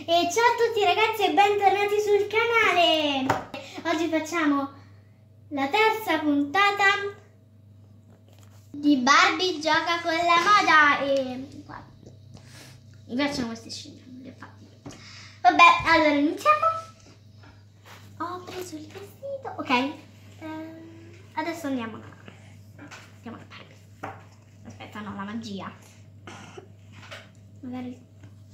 E ciao a tutti ragazzi e bentornati sul canale. Oggi facciamo la terza puntata di Barbie gioca con la moda. E guarda, mi piacciono queste scene, non le ho fatte. Vabbè, allora iniziamo. Ho preso il vestito, ok. Adesso andiamo a Barbie. Aspetta, no, la magia. Magari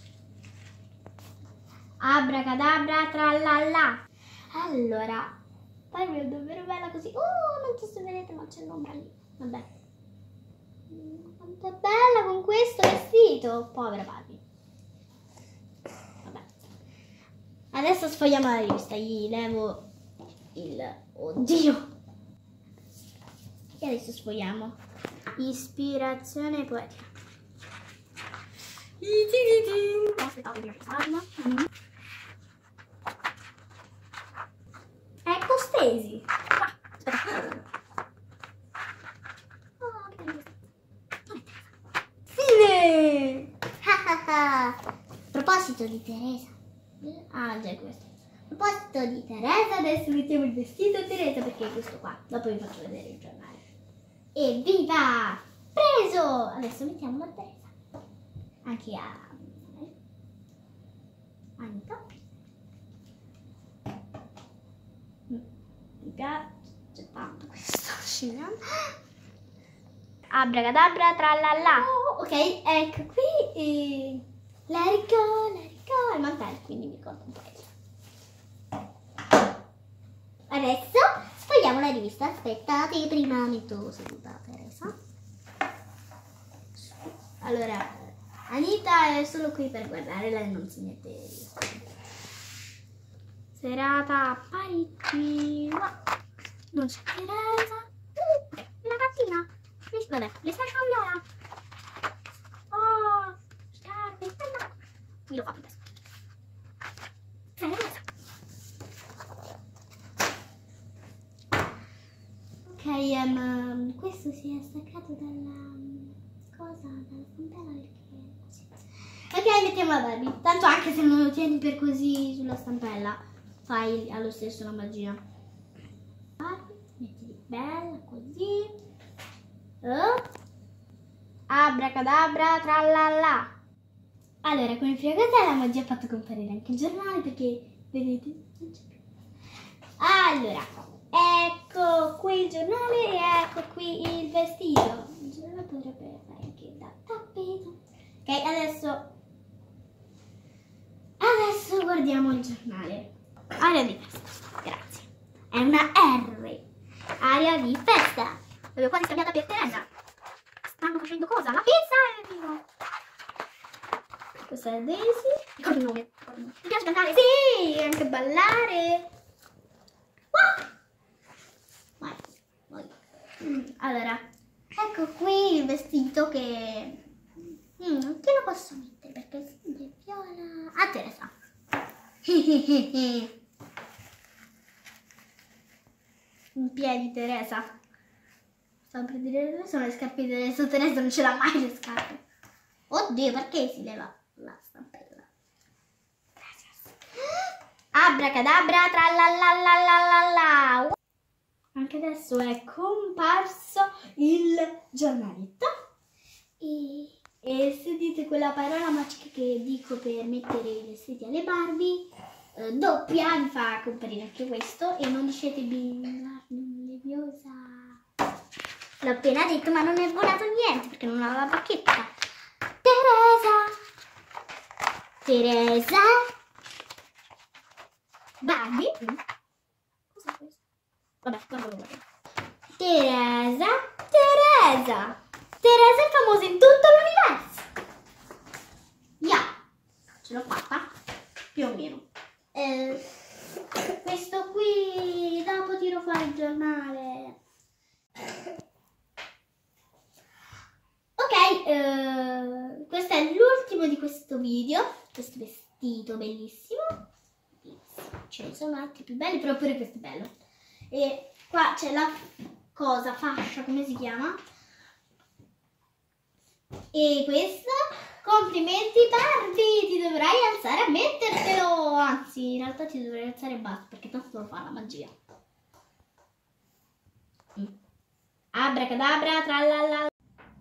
abracadabra tralala. Allora, Barbie è davvero bella così. Non so se vedete, ma c'è l'ombra lì. Vabbè. Quanto è bella con questo vestito. Povera Barbie. Vabbè. Adesso sfogliamo la rivista. Gli levo il... Oddio. E adesso sfogliamo. Ispirazione poetica. Ecco Stacy. Fine. A proposito di Teresa. Ah, già questo. A proposito di Teresa, adesso mettiamo il vestito a Teresa perché è questo qua. Dopo vi faccio vedere il giornale. Evviva! Preso! Adesso mettiamo la Teresa. Anche a Anita. C'è tanto questo scena. Abracadabra tralala. Ok, ecco qui. Let it go, il mantello, quindi mi ricordo un po'. Adesso sfogliamo la rivista. Aspettate, prima metto seduta Teresa. Allora, Anita è solo qui per guardare, lei non si mette. Serata a Parigi. Non c'è Teresa. La gattina. Vabbè, le stai cambiando. Oh, scarpe. Mi lo faccio adesso. Teresa. Ok, questo si è staccato dalla stampella perché... Ok, mettiamo la Barbie. Tanto anche se non lo tieni per così sulla stampella, fai allo stesso la magia. Barbie, mettili bella così. Abracadabra tralala. Allora, come prima cosa la magia ha fatto comparire anche il giornale perché, vedete, non c'è più. Allora, ecco qui il giornale e ecco qui il vestito. Il giornale potrebbe fare anche da tappeto. Ok, adesso guardiamo il giornale. Aria di festa, grazie. È una R. Aria di festa. L'avevo quasi scambiata per Teresa. Stanno facendo cosa? La pizza è vivo. Questa è Daisy. Ricordo il nome. Ti piace cantare? Sì, anche ballare. Vai. Allora, ecco qui il vestito che lo posso mettere perché è sempre viola. A Teresa. In piedi Teresa. Stavo per dire dove sono le scarpe di Teresa. Teresa non ce l'ha mai le scarpe. Oddio, perché si leva la stampella? Gracias. Abracadabra tralalalala. Anche adesso è comparso il giornaletto. E se dite quella parola magica che dico per mettere i vestiti alle Barbie, doppia, mi fa comparire anche questo. E non dicete binga, leviosa. L'ho appena detto, ma non è volato niente perché non aveva la bacchetta. Teresa. Barbie. Cos'è questo? Vabbè, guarda. Teresa è famosa in tutto l'universo. Ce l'ho fatta? Più o meno. Questo qui, dopo tiro fuori il giornale. Ok, questo è l'ultimo di questo video. Questo vestito bellissimo. Ce ne sono altri più belli, però pure questo è bello. E qua c'è la fascia, come si chiama? E questa Complimenti Barbie, ti dovrai alzare a mettertelo. Anzi, in realtà ti dovrei alzare e basta, perché tanto lo fa la magia. Abracadabra, tralala.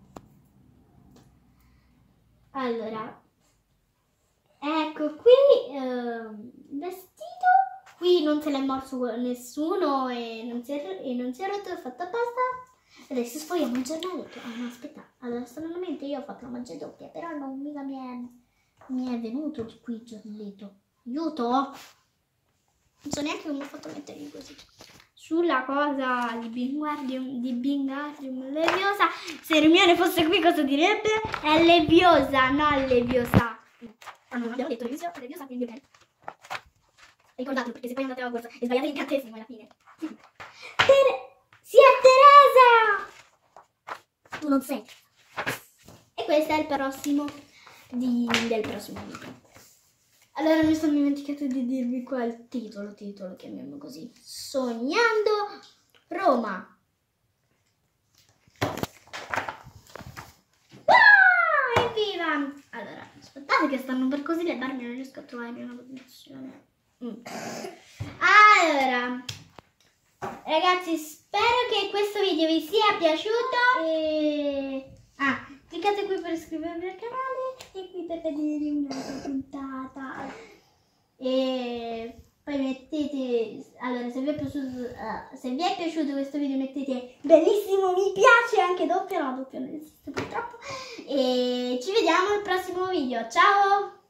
Allora, ecco qui vestito. Qui non se l'è morso nessuno e non si è rotto, è fatto apposta. Adesso sfogliamo il giornale. Ah no, aspetta, allora stranamente io ho fatto la magia doppia, però non mica mi è venuto di qui il giornaletto. Aiuto! Non so neanche come ho fatto a metterli così. Sulla cosa di Wingardium Leviosa, se Hermione fosse qui cosa direbbe? È Leviosa, non Leviosa. Ah, non abbiamo detto Leviosa, quindi bene. Ricordatelo, perché se poi andate a corsa e sbagliate l'incantesimo alla fine. Sia Teresa! Tu non sei. E questo è il prossimo del prossimo video. Allora mi sono dimenticato di dirvi qua il titolo, chiamiamo così. Sognando Roma. Evviva! Allora, aspettate che stanno per così le Barbie, non riesco a trovare una posizione. Allora, ragazzi, spero che questo video vi sia piaciuto e... cliccate qui per iscrivervi al canale e qui per vedere un'altra puntata. E poi mettete, allora se vi è piaciuto questo video mettete bellissimo mi piace, anche doppio, no doppio non esiste purtroppo. E ci vediamo al prossimo video, ciao!